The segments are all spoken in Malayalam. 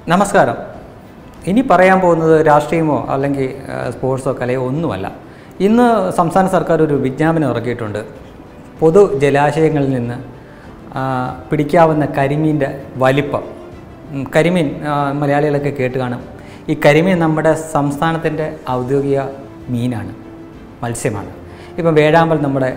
നമസ്കാരം. ഇനി പറയാൻ പോകുന്നത് രാഷ്ട്രീയമോ അല്ലെങ്കിൽ സ്പോർട്സോ കലയോ ഒന്നുമല്ല. ഇന്ന് സംസ്ഥാന സർക്കാർ ഒരു വിജ്ഞാപനം ഇറക്കിയിട്ടുണ്ട്. പൊതു ജലാശയങ്ങളിൽ നിന്ന് പിടിക്കാവുന്ന കരിമീൻ്റെ വലിപ്പം. കരിമീൻ മലയാളികളൊക്കെ കേട്ട് കാണും. ഈ കരിമീൻ നമ്മുടെ സംസ്ഥാനത്തിൻ്റെ ഔദ്യോഗിക മീനാണ്, മത്സ്യമാണ്. ഇപ്പം വേഴാമ്പൽ നമ്മുടെ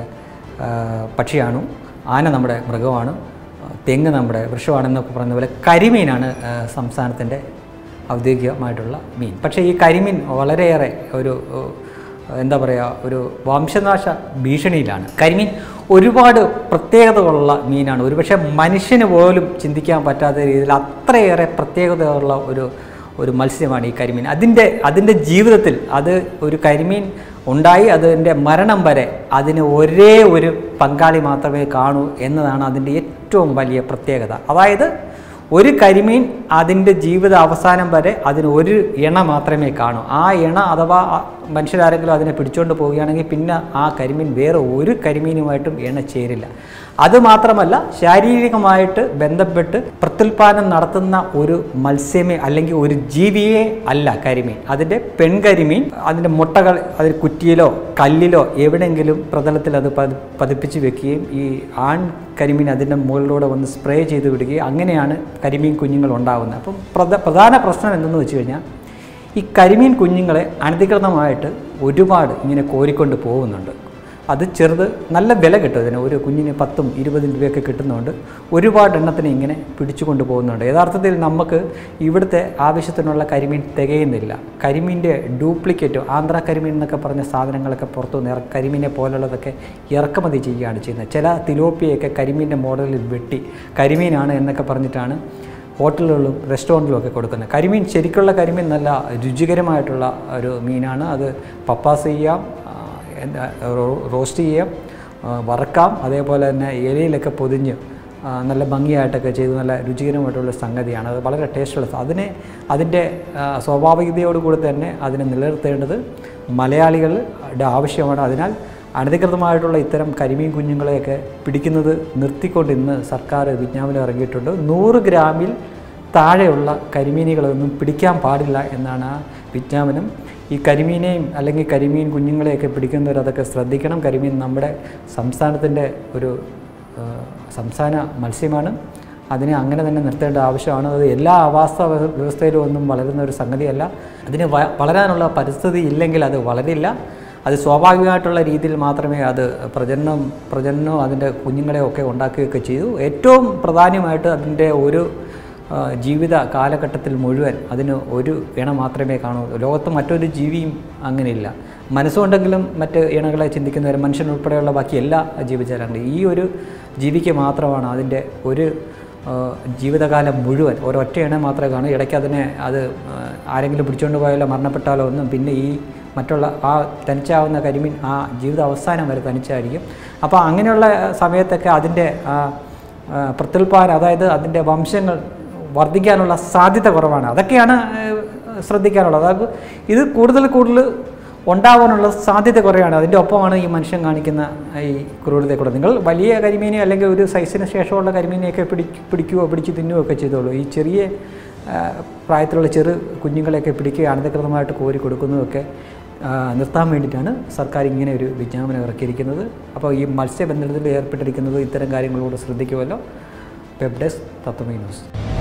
പക്ഷിയാണ്, ആന നമ്മുടെ മൃഗമാണ്, തെങ്ങ് നമ്മുടെ വൃക്ഷമാണെന്നൊക്കെ പറഞ്ഞ പോലെ കരിമീനാണ് സംസ്ഥാനത്തിൻ്റെ ഔദ്യോഗികമായിട്ടുള്ള മീൻ. പക്ഷേ ഈ കരിമീൻ വളരെയേറെ ഒരു എന്താ പറയുക, ഒരു വംശനാശ ഭീഷണിയിലാണ്. കരിമീൻ ഒരുപാട് പ്രത്യേകതകളുള്ള മീനാണ്. ഒരുപക്ഷെ മനുഷ്യന് പോലും ചിന്തിക്കാൻ പറ്റാത്ത രീതിയിൽ അത്രയേറെ പ്രത്യേകതയുള്ള ഒരു മത്സ്യമാണ് ഈ കരിമീൻ. അതിൻ്റെ ജീവിതത്തിൽ ഒരു കരിമീൻ ഉണ്ടായി അതിൻ്റെ മരണം വരെ അതിന് ഒരേ ഒരു പങ്കാളി മാത്രമേ കാണൂ എന്നതാണ് അതിൻ്റെ ഏറ്റവും വലിയ പ്രത്യേകത. അതായത് ഒരു കരിമീൻ അതിൻ്റെ ജീവിത അവസാനം വരെ അതിന് ഒരു ഇണ മാത്രമേ കാണൂ. ആ ഇണ അഥവാ മനുഷ്യരാരെങ്കിലും അതിനെ പിടിച്ചുകൊണ്ട് പോവുകയാണെങ്കിൽ പിന്നെ ആ കരിമീൻ വേറെ ഒരു കരിമീനുമായിട്ടും ഇണ ചേരില്ല. അതുമാത്രമല്ല, ശാരീരികമായിട്ട് ബന്ധപ്പെട്ട് പ്രത്യുൽപാദനം നടത്തുന്ന ഒരു മത്സ്യമേ അല്ലെങ്കിൽ ഒരു ജീവിയെ അല്ല കരിമീൻ. അതിൻ്റെ പെൺകരിമീൻ അതിൻ്റെ മുട്ടകൾ അതിൽ കുറ്റിയിലോ കല്ലിലോ എവിടെയെങ്കിലും പ്രതലത്തിൽ അത് പതിപ്പിച്ച് വെക്കുകയും ഈ ആൺ കരിമീൻ അതിൻ്റെ മുകളിലൂടെ വന്ന് സ്പ്രേ ചെയ്ത് വിടുകയും അങ്ങനെയാണ് കരിമീൻ കുഞ്ഞുങ്ങൾ ഉണ്ടാകുന്നത്. അപ്പം പ്രധാന പ്രശ്നം എന്തെന്ന് വെച്ച് കഴിഞ്ഞാൽ ഈ കരിമീൻ കുഞ്ഞുങ്ങളെ അനധികൃതമായിട്ട് ഒരുപാട് ഇങ്ങനെ കോരിക്കൊണ്ട് പോകുന്നുണ്ട്. അത് ചെറുത് നല്ല വില കിട്ടും. അതിന് ഒരു കുഞ്ഞിന് 10 20 രൂപയൊക്കെ കിട്ടുന്നുണ്ട്. ഒരുപാട് എണ്ണത്തിന് ഇങ്ങനെ പിടിച്ചു കൊണ്ട് പോകുന്നുണ്ട്. യഥാർത്ഥത്തിൽ നമുക്ക് ഇവിടുത്തെ ആവശ്യത്തിനുള്ള കരിമീൻ തികയുന്നില്ല. കരിമീൻ്റെ ഡ്യൂപ്ലിക്കേറ്റ് ആന്ധ്ര കരിമീൻ എന്നൊക്കെ പറഞ്ഞ സാധനങ്ങളൊക്കെ പുറത്തുനിന്ന് കരിമീനെ പോലുള്ളതൊക്കെ ഇറക്കുമതി ചെയ്യുകയാണ് ചെയ്യുന്നത്. ചില തിലോപ്പിയൊക്കെ കരിമീൻ്റെ മോഡലിൽ വെട്ടി കരിമീനാണ് എന്നൊക്കെ പറഞ്ഞിട്ടാണ് ഹോട്ടലുകളിലും റെസ്റ്റോറൻറ്റിലും ഒക്കെ കൊടുക്കുന്നത്. കരിമീൻ ശരിക്കുള്ള കരിമീൻ നല്ല രുചികരമായിട്ടുള്ള ഒരു മീനാണ്. അത് പപ്പാസ് ചെയ്യാം, റോസ്റ്റ് ചെയ്യാം, വറക്കാം, അതേപോലെ തന്നെ ഇലയിലൊക്കെ പൊതിഞ്ഞ് നല്ല ഭംഗിയായിട്ടൊക്കെ ചെയ്ത് നല്ല രുചികരമായിട്ടുള്ള സംഗതിയാണ്. അത് വളരെ ടേസ്റ്റുള്ള അതിൻ്റെ സ്വാഭാവികതയോടുകൂടി തന്നെ അതിനെ നിലനിർത്തേണ്ടത് മലയാളികളുടെ ആവശ്യമാണ്. അതിനാൽ അനധികൃതമായിട്ടുള്ള ഇത്തരം കരിമീൻ കുഞ്ഞുങ്ങളെയൊക്കെ പിടിക്കുന്നത് നിർത്തിക്കൊണ്ട് ഇന്ന് സർക്കാർ വിജ്ഞാപനം ഇറങ്ങിയിട്ടുണ്ട്. 100 ഗ്രാമിൽ താഴെയുള്ള കരിമീനുകളൊന്നും പിടിക്കാൻ പാടില്ല എന്നാണ് ആ വിജ്ഞാപനം. ഈ കരിമീനെയും അല്ലെങ്കിൽ കരിമീൻ കുഞ്ഞുങ്ങളെയൊക്കെ പിടിക്കുന്നവർ അതൊക്കെ ശ്രദ്ധിക്കണം. കരിമീൻ നമ്മുടെ സംസ്ഥാനത്തിൻ്റെ ഒരു സംസ്ഥാന മത്സ്യമാണ്. അതിനെ അങ്ങനെ തന്നെ നിർത്തേണ്ട ആവശ്യമാണ്. അത് എല്ലാ ആവാസ വ്യവസ്ഥയിലും ഒന്നും വളരുന്ന ഒരു സംഗതിയല്ല. അതിന് വളരാനുള്ള പരിസ്ഥിതി ഇല്ലെങ്കിൽ അത് വളരില്ല. അത് സ്വാഭാവികമായിട്ടുള്ള രീതിയിൽ മാത്രമേ അത് പ്രജനനവും അതിൻ്റെ കുഞ്ഞുങ്ങളെയൊക്കെ ഉണ്ടാക്കുകയൊക്കെ ചെയ്തു. ഏറ്റവും പ്രധാനമായിട്ട് അതിൻ്റെ ഒരു ജീവിത കാലഘട്ടത്തിൽ മുഴുവൻ അതിന് ഒരു ഇണ മാത്രമേ കാണൂ. ലോകത്ത് മറ്റൊരു ജീവിയും അങ്ങനെയില്ല. മനസ്സുകൊണ്ടെങ്കിലും മറ്റ് ഇണകളെ ചിന്തിക്കുന്നവർ മനുഷ്യനുൾപ്പെടെയുള്ള ബാക്കി എല്ലാ ജീവജാലങ്ങളും ഈ ഒരു ജീവിക്ക് മാത്രമാണ് അതിൻ്റെ ഒരു ജീവിതകാലം മുഴുവൻ ഒരൊറ്റ ഇണ മാത്രമേ കാണൂ. ഇടയ്ക്ക് അത് ആരെങ്കിലും പിടിച്ചുകൊണ്ട് പോയാലോ മരണപ്പെട്ടാലോ ഒന്നും പിന്നെ ഈ മറ്റുള്ള ആ തനിച്ചാവുന്ന കരിമീൻ ആ ജീവിത അവസാനം വരെ തനിച്ചായിരിക്കും. അപ്പോൾ അങ്ങനെയുള്ള സമയത്തൊക്കെ അതിൻ്റെ പ്രത്യുൽപാദനം, അതായത് അതിൻ്റെ വംശങ്ങൾ വർദ്ധിക്കാനുള്ള സാധ്യത കുറവാണ്. അതൊക്കെയാണ് ശ്രദ്ധിക്കാനുള്ളത്. അതായത് ഇത് കൂടുതൽ ഉണ്ടാവാനുള്ള സാധ്യത കുറയാണ്. അതിൻ്റെ ഒപ്പമാണ് ഈ മനുഷ്യൻ കാണിക്കുന്ന ഈ ക്രൂരതയെ കൂടെ. നിങ്ങൾ വലിയ കരിമീനെ അല്ലെങ്കിൽ ഒരു സൈസിന് ശേഷമുള്ള കരിമീനെയൊക്കെ പിടിച്ച് തിന്നുകയൊക്കെ ചെയ്തോളൂ. ഈ ചെറിയ പ്രായത്തിലുള്ള ചെറു കുഞ്ഞുങ്ങളെയൊക്കെ പിടിക്കുക അനധികൃതമായിട്ട് കോരി കൊടുക്കുന്നതൊക്കെ നിർത്താൻ വേണ്ടിയിട്ടാണ് സർക്കാർ ഇങ്ങനെ ഒരു വിജ്ഞാപനം ഇറക്കിയിരിക്കുന്നത്. അപ്പോൾ ഈ മത്സ്യബന്ധനത്തിൽ ഏർപ്പെട്ടിരിക്കുന്നത് ഇത്തരം കാര്യങ്ങളോട് ശ്രദ്ധിക്കുമല്ലോ. Web desk Tatwamayi news.